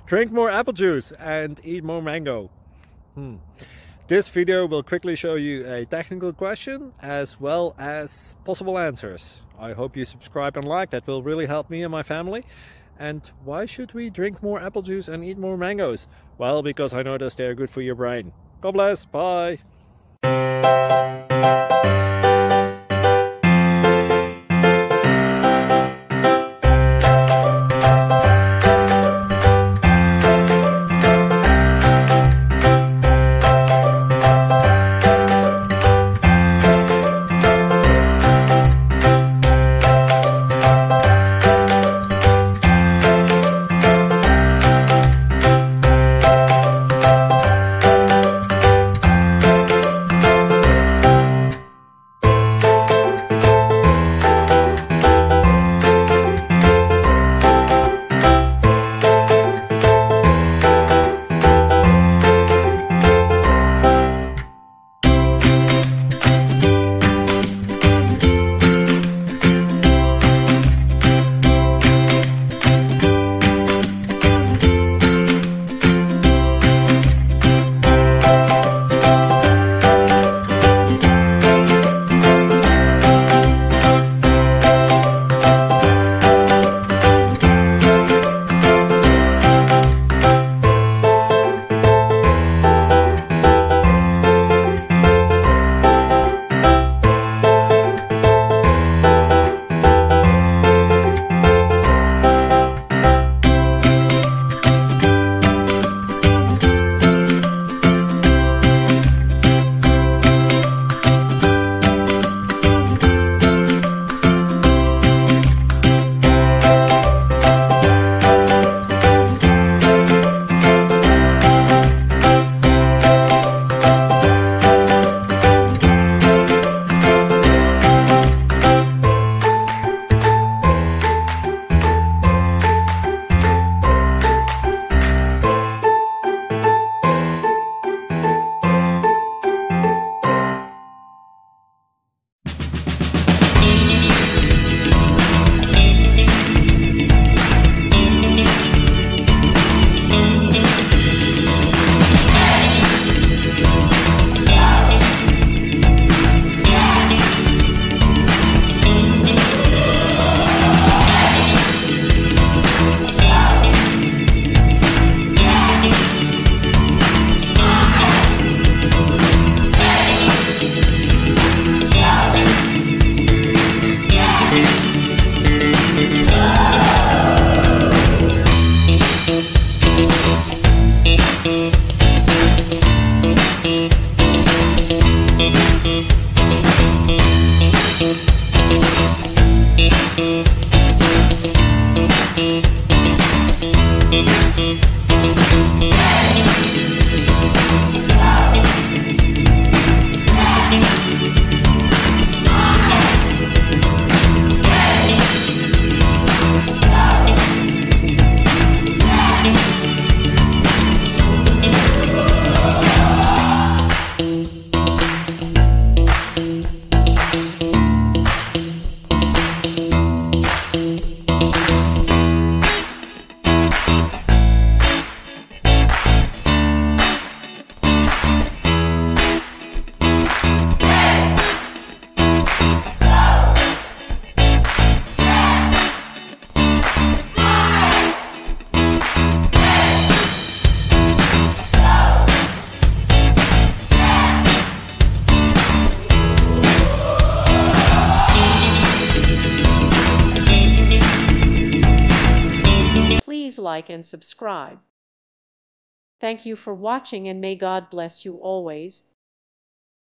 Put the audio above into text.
Drink more apple juice and eat more mango. This video will quickly show you a technical question as well as possible answers. I hope you subscribe and like, that will really help me and my family. And why should we drink more apple juice and eat more mangoes? Well, because I noticed they're good for your brain. God bless, bye! Please like and subscribe. Thank you for watching, and may God bless you always.